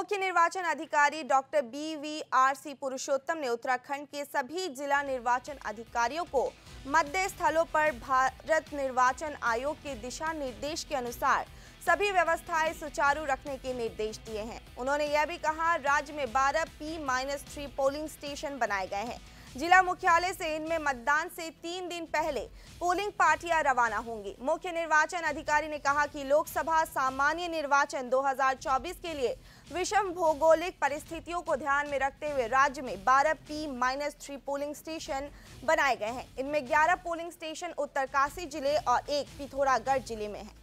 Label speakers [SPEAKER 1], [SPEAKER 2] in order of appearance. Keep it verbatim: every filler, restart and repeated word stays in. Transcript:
[SPEAKER 1] मुख्य निर्वाचन अधिकारी doctor B V R C Purushottam ने उत्तराखंड के सभी जिला निर्वाचन अधिकारियों को मतदेय स्थलों पर भारत निर्वाचन आयोग के दिशा निर्देश के अनुसार सभी व्यवस्थाएं सुचारू रखने के निर्देश दिए हैं। उन्होंने यह भी कहा, राज्य में बारह P minus three polling station बनाए गए हैं। जिला मुख्यालय से इनमें मतदान से तीन दिन पहले पोलिंग पार्टियां रवाना होंगी। मुख्य निर्वाचन अधिकारी ने कहा कि लोकसभा सामान्य निर्वाचन दो हज़ार चौबीस के लिए विषम भौगोलिक परिस्थितियों को ध्यान में रखते हुए राज्य में बारह P minus three polling station बनाए गए हैं। इनमें ग्यारह पोलिंग स्टेशन उत्तरकाशी जिले और एक पिथौरागढ़ जिले में है।